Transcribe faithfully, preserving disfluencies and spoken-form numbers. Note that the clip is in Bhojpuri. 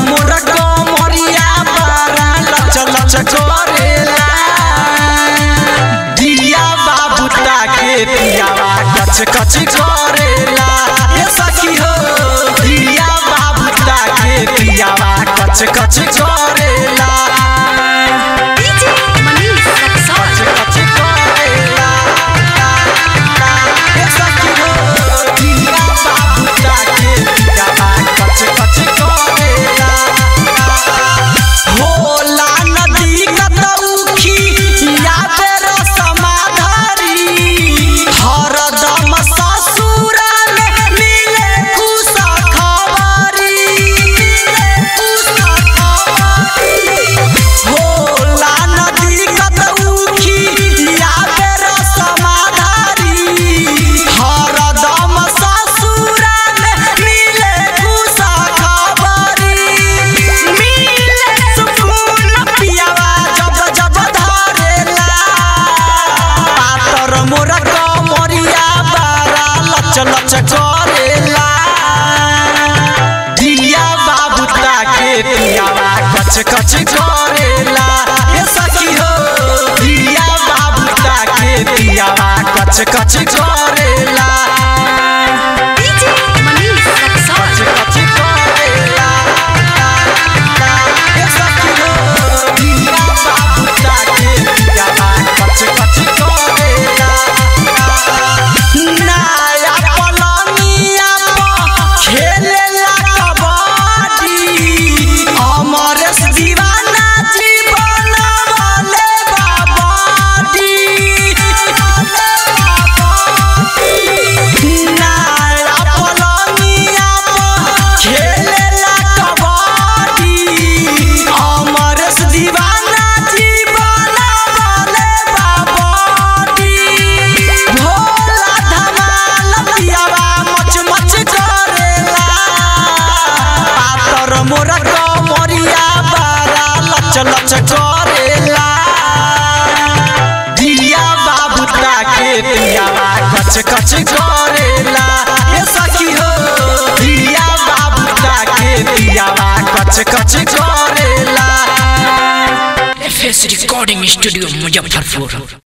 मोरा कमरिया बारा लच लच करेला दिया बाबू ताके पियावा कच कच करेला ये सखी हो दिया बाबू ताके पियावा कच कच करेला लच करेला दिया बाबू ताके पियावा कच कच करेला ये सखी हो दिया बाबू ताके पियावा कच कच करेला मोरा कमरिया बारा लच लच करेला दिया बाबू ताके पियावा कच कच करेला ये सखी हो दिया बाबू ताके पियावा कच कच करेला। F S recording studio Muzaffarpur.